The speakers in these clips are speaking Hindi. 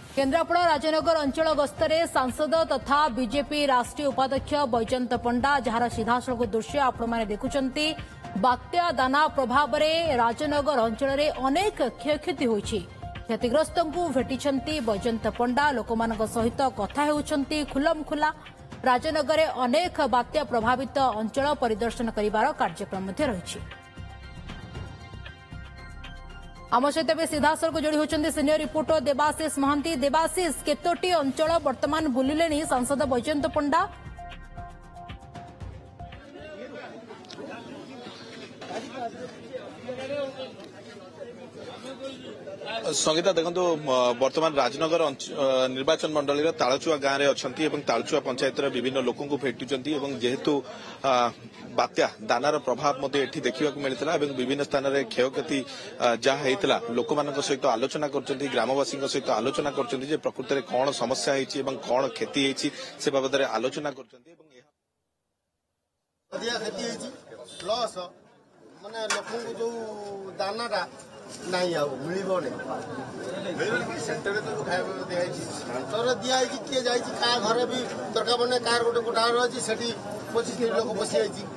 केन्द्रापड़ा राजनगर अंचल गस्तरे सांसद तथा बीजेपी राष्ट्रीय उपाध्यक्ष बैजयंत पंडा जार सीधासलख दृश्य आपण देखुंट बात्या दाना प्रभाव में राजनगर अंचल में अनेक क्षयक्षति होती क्षतिग्रस्त को भेटी बैजयंत पंडा लोक सहित कथा होती खुलम खुला राजनगर अनेक बात्या प्रभावित अंचल परिदर्शन कर कार्यक्रम रही। आम सहित सीधासलख जोड़ी होती सिनियर रिपोर्टर देवाशीष महांती। देवाशीष केतोटी अंचल वर्तमान बुलिले सांसद बैजयंत पंडा? संगीता देखो वर्तमान राजनगर निर्वाचन मंडल तालचुआ गाँव में अच्छा तालचुआ पंचायत विभिन्न लोक भेटुंट जेहेतु बात्या दानार प्रभाव एठी देखा मिलता विभिन्न स्थान में क्षयक्षति जहाँ होता लोक सहित आलोचना कर ग्रामवासी सहित आलोचना कर प्रकृत में कौन समस्या होती कौन क्षति होती से बाबद आलोचना कर माने लोक जो दाना नहीं आउ मिलने सेंटर तो खाଇବା दिखाई दिखाई किए जा घर भी दरकार मैंने कार गोटे कोठा अच्छी से 25 लोक बसी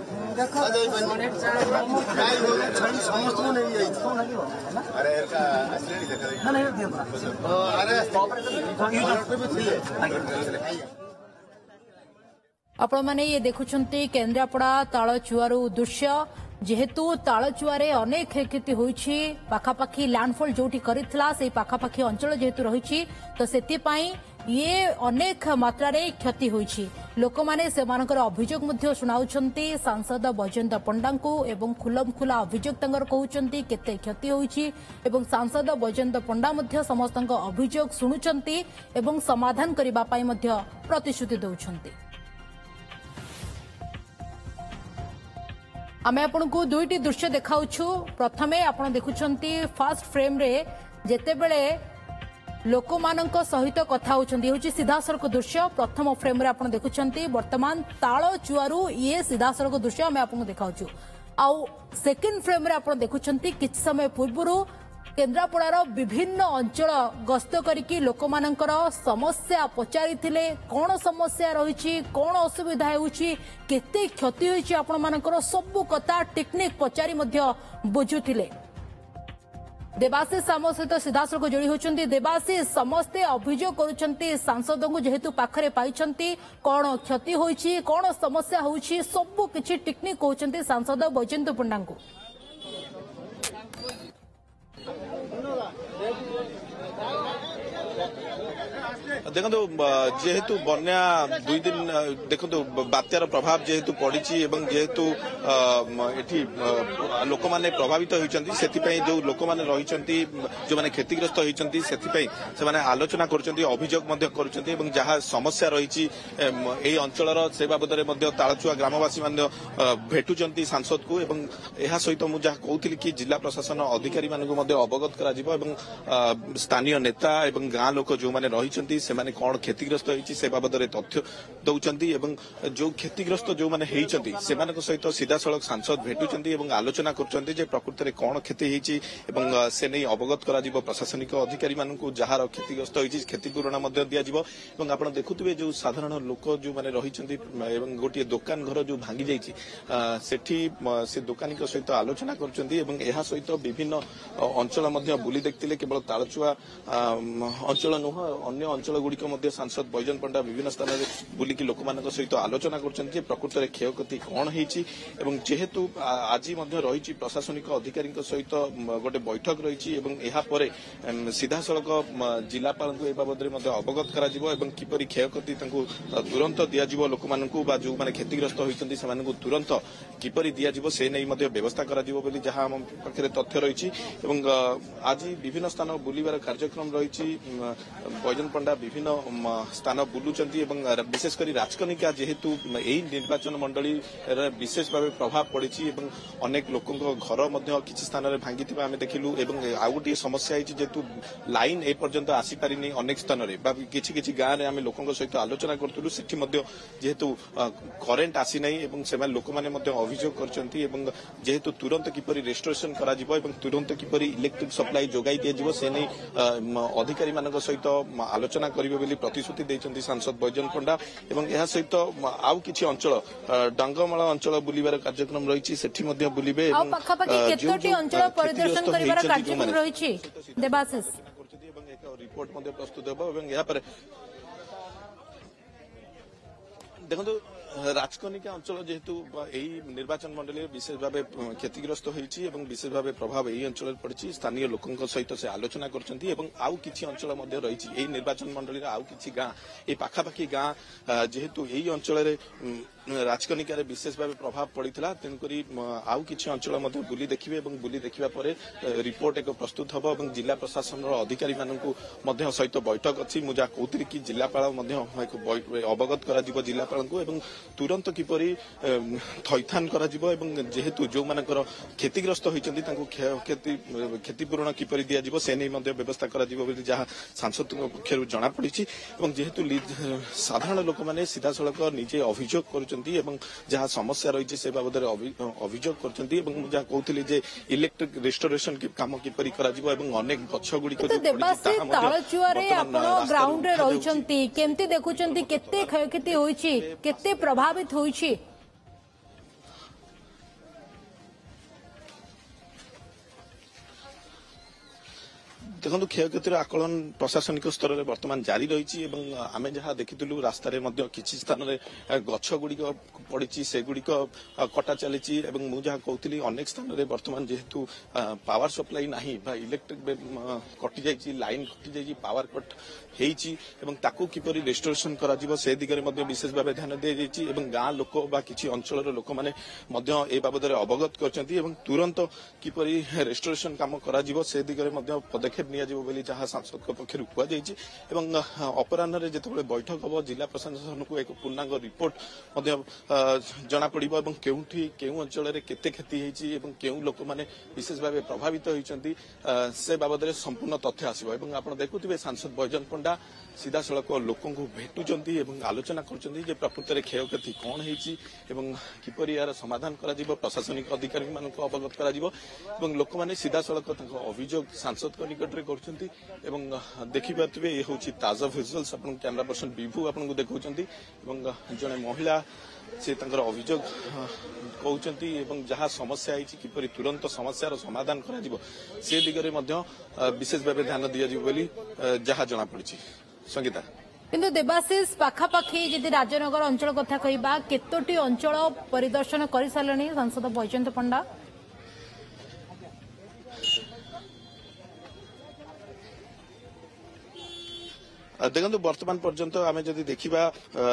समस्त आपण मैंने ये देखुंट केन्द्रापड़ा तालचुआरू दृश्य जेहेतु तालचुआरे अनेक क्षयक्षति होइछि पाखापाखी लैंडफॉल जोटी करितला से पाखापाखी अंचल जेहेतु रही तो सेतिपाई ये अनेक मात्रा रे क्षति होइछि लोक माने सेमानकर अभियोग मध्ये सुनाउछंती सांसद बैजयंत पंडा को एवं खुलम खुला अभियोग तंगर कहउछंती केते क्षति होइछि एवं सांसद बैजयंत पंडा मध्ये समस्तक अभियोग सुनुछंती एवं समाधान करिबा पई मध्ये प्रतिश्रुति दउछंती। आमे आपनको दुईटी दृश्य देखाउछु। प्रथमे आपण देखुछंती फर्स्ट फ्रेम रे जेतेबेले लोकमानंक सहित कथा होछंती होछि सीधासलख दृश्य। प्रथम फ्रेम रे आपण देखुछंती वर्तमान तालचुआरू ये सीधासलख दृश्य आमे आपनको देखाउछु। आउ सेकंड फ्रेम रे आपण देखुछंती किछ समय पूर्वरु केन्द्रापड़ार विभिन्न अंचल गस्त करिकी लोकमानंकर समस्या पचारिथिले कौन समस्या रही कौन असुविधा होउछि केते क्षति होइछि आपण मानकर सब कथा टेक्निक पचारि मध्य बुझुथिले। देवाशीष आम सहित सीधासलख जोड़ी होती। देवाशीष समस्ते अभियोग करुछंती सांसद को जेहेतु पाखरे पाइछंती कौन क्षति होइछि कौन समस्या होइछि सब किछि टेक्निक कहउछंती सांसद बैजयंत पंडा को। देखो जेहेतु बन्या 2 दिन देखो बात्यार प्रभाव जेहेतु पड़ी जेहेतु एठी लोक माने प्रभावित होइचंती सेतिपई जो लोक माने रहिचंती जो माने क्षतिग्रस्त होइचंती सेतिपई से माने आलोचना करचंती अभियोग मध्ये करचंती एवं जहाँ समस्या रहिची एई अंचलर से बाबद रे मध्ये तालचुआ ग्रामवासी माने भेटुचंती सांसद को एवं एहा सहित मु जहाँ कहउथिली कि जिला प्रशासन अधिकारी मानकु मध्ये अवगत करा जिवो एवं स्थानीय नेता एवं गाँ लोक जो माने रहिचंती से माने कौन क्षतिग्रस्त होइछि से बाबद रे तथ्य दउचंती एवं जो क्षतिग्रस्त जो माने हेइचंती सेमानक सहित सीधासलख सांसद भेटुचंती एवं आलोचना करचंती जे प्रकृत रे कौन क्षति हेइछि एवं से नै अवगत करा जिवो प्रशासनिक अधिकारी मानकु जहार क्षतिग्रस्त होइछि क्षतिपूरण मध्ये दिया जिवो एवं आपण देखुथिबे जो साधारण लोक जो माने रहिचंती एवं गोटे दुकान घर जो भांगी जाइछि सेठी से दुकानी को सहित आलोचना करचंती एवं एहा सहित विभिन्न अंचल मध्ये बुली देखतिले केवल तालचुआ अंचल नुह अन्य अंचल गुड़िक सांसद बैजयंत पंडा विभिन्न स्थान में बुलिकी लोक सहित आलोचना कर प्रकृत में क्षयक्षति कौन होती जेहेतु आज रही प्रशासनिक अधिकारी सहित गोटे बैठक रही सीधासलख जिलापाल को बाबद अवगत कर किपरि क्षयक्षति तुरंत दिज्व लोक जो मैंने क्षतिग्रस्त होती तुरंत किपरि दिज्व से नहीं व्यवस्था कर जहाँ आम पाखे तथ्य रही आज विभिन्न स्थान बुलवार कार्यक्रम रही बैजयंत पंडा विभिन्न स्थान बुलुचंती विशेषकर राजकनिका जेहेतु यही निर्वाचन मंडली विशेष भाव प्रभाव पड़ी अनेक लोकों घर किसी स्थान में भांगी आम देखिलु आउ गोटे समस्या जेहेतु लाइन ए पर्यंत आसी पारिनी अनेक स्थान में किसी गाँव में आम लोकों सहित आलोचना करूँ जेहेतु करेन्ट आसी ना से लोक मैंने अभियोग कर जेहेतु तुरंत किपरि रेस्टोरेशन करा तुरंत किपरि इलेक्ट्रिक सप्लाई जोगाई दिया से नहीं अधिकारी मान सहित आलोचना करेंगे बोली प्रतिश्रुति देते सांसद बैजयंत पंडा यह सहित आउ किछि अंचल डांगमाल अंचल बुलिबार कार्यक्रम रही से बुलिबे रिपोर्ट प्रस्तुत होगा देखो राजकनिका अंचल जेहेतु यही निर्वाचन मंडल विशेष भाव क्षतिग्रस्त होती विशेष भाव प्रभाव यही अंचल पड़ी स्थानीय लोकों सहित से आलोचना आउ किछि अंचल रही निर्वाचन मंडल आउ किछि गाँ ये पाखापाखि गाँ जेहेतु यही अंचल राजकनिकार विशेष भाव प्रभाव पड़ा तेणुक आउ किछि अंचल बुली देखिए बुली देखा रिपोर्ट एक प्रस्तुत हम और जिला प्रशासन अधिकारी मानू सहित बैठक अच्छी मुझे कहती कि जिलापाल अवगत कर जिलापाल को तुरंत किपरि थैथान कर जेहेतु जो मानकर क्षतिग्रस्त होती क्षतिपूरण किपरि दिया से नहीं व्यवस्था कर जहाँ सांसद पक्षर जना पड़ी जेहेतु साधारण लोक मैंने सीधा सड़क निजे अभियोग कर जहाँ समस्या रही से बाबद अभियोग कर कहते इलेक्ट्रिक रेस्टोरेशन काम किपरि अनेक गछ गुड़िक ग्राउंड रही देखुं केते क्षयक्षति होइछि केते प्रभावित होइछि देखो क्षयक्षतिर आकलन प्रशासनिक स्तर में बर्तमान जारी रही आम जहाँ देखिलु रास्त किसी स्थान में गछ गुड़िक पड़ी से गुड़िक कटा चली मुझे कहती अनेक स्थान में बर्तमान जेहेतु पावर सप्लाई ना इलेक्ट्रिक कटि जाइए लाइन कटि जाइए पावर कट होती किपरि रेस्टोरेशन करा से दिगरे विशेष भाव ध्यान दी जाइए गाँ लोक किसी अंचल लोक मैंने ए बाबद अवगत कर तुरंत किपरि रेस्टोरेशन काम करा से दिगरे पदक्षेप जहाँ सांसद पक्ष कहुई अपराह जो बैठक हम जिला प्रशासन को एक पूर्णांग रिपोर्ट जना पड़ केउ अंचल केते क्षति होती केउ लोक मैंने विशेष भाव प्रभावित होती से बाबद संपूर्ण तथ्य आसो आप देखुए सांसद बैजयंत पंडा सीधा सड़क लोक भेटुंट आलोचना कर प्रकृत में क्षयक्षति कौन होपर यार समाधान कर प्रशासनिक अधिकारी मान अवगत कर लोक मैंने सीधा सड़क अभियोग सांसद निकट में कर देखिपे ये हूँ ताजा भिजुअल्स आप कैमरा पर्सन विभू आपको देखा जड़े महिला से अभियोग कहते जहाँ समस्या किपरि तुरंत समस्यार समाधान कर दिगरे विशेष भाव ध्यान दि जहाँ जना पड़ी संगीता किंतु देवाशीष पाखापाखि जदि राजनगर अंचल कथा कहबा केतोटी अंचल परिदर्शन कर सारे सांसद बैजयंत पंडा देखो वर्तमान पर्यंत आम जदि देखा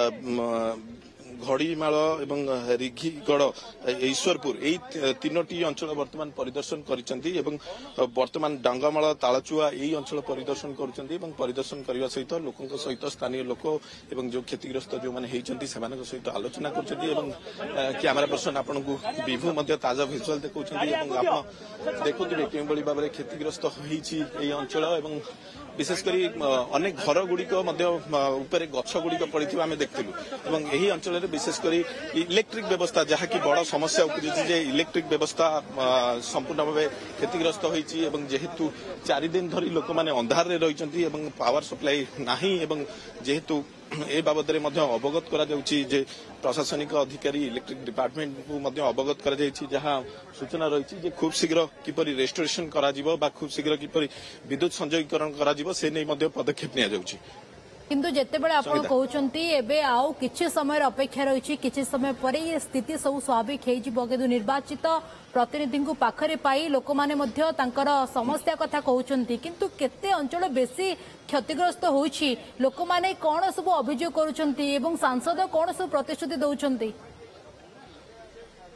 घड़ीमाल एवं रिघीगढ़ ईश्वरपुर यही तीनोटी अंचल वर्तमान परिदर्शन कर वर्तमान डांगामाल तालचुआ यही अंचल परिदर्शन परिदर्शन करने सहित लोकों सहित स्थानीय लोक एवं जो क्षतिग्रस्त जो मैंने सहित आलोचना कर कैमरा पर्सन आपन को विभू ताजा भिजुआल देखा देखुए कि भाव में क्षतिग्रस्त होती अंचल विशेषकर अनेक घर गुड़िक गछ गुड़िक पड़ी आम देखलु यही अंचल विशेषकर इलेक्ट्रिक व्यवस्था जहाँकि बड़ समस्या उपजे इलेक्ट्रिक व्यवस्था संपूर्ण भाव क्षतिग्रस्त होती जेहेतु 4 दिन धरी लोक मैंने अंधार रही पावर सप्लाई ना जेहेतु ए बाबद अवगत कर प्रशासनिक अधिकारी इलेक्ट्रिक डिपार्टमेंट को अवगत कर जहाँ सूचना रही खूब शीघ्र किपरि रेस्टोरेशन करा खूब शीघ्र किपरि विद्युत संयोगीकरण करा से नहीं पदक्षेप नि किंतु जेतेबेले आपण कहउचंती एबे आउ किछि समय अपेक्षा रही किछि समय पर ये स्थिति सब स्वाभाविक हो जिवो किंतु निर्वाचित प्रतिनिधि को पाखरे पाई लोक माने मध्य तांकर समस्या कथा कहउचंती किंतु केते अंचल बेसी क्षतिग्रस्त होइछि लोक माने कोन सब अभियोग करूचंती एवं सांसद कोन सब प्रतिश्रुति दउचंती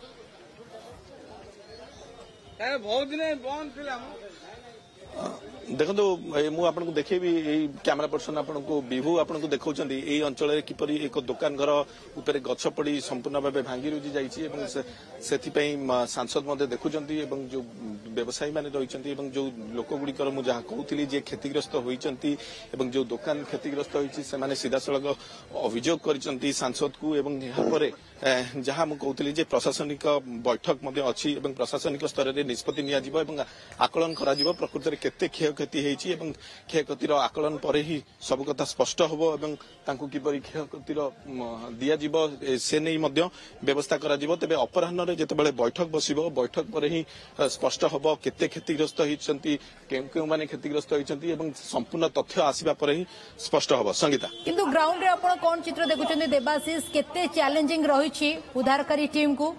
बहुत दिन बंद थिला देखो मु आपको देखेबी कैमेरा पर्सन आपको विभू आपको देखा यही अंचल किपरि एक दुकान घर उपरे गछ पड़ी संपूर्ण भाव भांगी रुजी जाइए सांसद देखुं जो व्यवसायी मैंने रही जो लोक गुड़िकर मुझे कहूली जे क्षतिग्रस्त होती जो दुकान क्षतिग्रस्त होती सीधा सड़क अभियोग कर सांसद को जहाँ मुझे प्रशासनिक बैठक अच्छी प्रशासनिक स्तर में निष्पत्ति निया आकलन करा प्रकृत में केते क्षयक्षति होती क्षयक्षतिर आकलन पर ही सब कथा स्पष्ट हम किपरि क्षयक्षतिर दिज्व से नहीं व्यवस्था करा तेबे अपराह्न जितेबाला बैठक बस बैठक पर ही स्पष्ट हम केते क्षतिग्रस्त होती मैंने क्षतिग्रस्त होती संपूर्ण तथ्य आसवा पर ही स्पष्ट हम। संगीता किंतु ग्राउंड रे आपण कोन चित्र देखुछन्ती देवाशीष केते चैलेंजिंग रही उद्धारकारी टीम को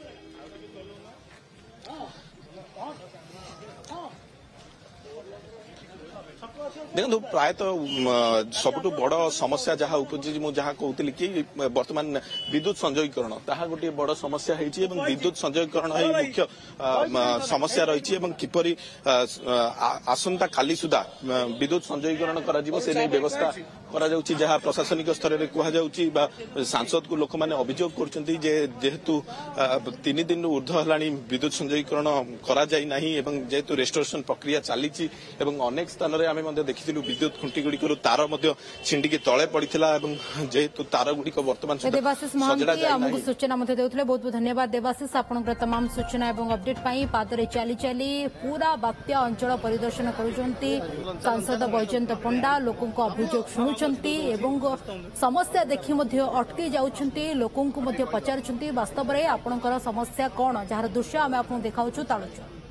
देखो प्रायतः सबुठ बड़ समस्या जहाँ उपजी मुझे कहती कि बर्तमान विद्युत संयोगीकरण ताहा गोटे बड़ समस्या है विद्युत संयोगीकरण ही मुख्य समस्या रही किपरि आसंता काली सुधा विद्युत संयोगीकरण कर व्यवस्था करा प्रशासनिक स्तर में कहुच्छी सांसद को लोक मैंने अभियोग करेतु 3 दिन ऊर्ध्व है विद्युत संयोगीकरण करेतु रेस्टोरेशन प्रक्रिया चली अनेक स्थान में आम देखी विद्युत खुंटी गुड़िक तार छिंडिकी तले पड़ा जेहेतु तार गुड़िक बर्तमान देवाशीष महांती आमको सूचना देते बहुत बहुत धन्यवाद देवाशीष आपंकर तमाम सूचना और अपडेट पादरे चली चली पूरा बात्या अंचल परिदर्शन करुछंती सांसद बैजयंत पंडा लोकों को अभियोग शुणुछंती समस्या देखि अटकी जाउछंती लोकों को पचारुछंती वास्तव में आपणकर समस्या कौन जार दृश्य आम आपको देखाऊँ तालुचु।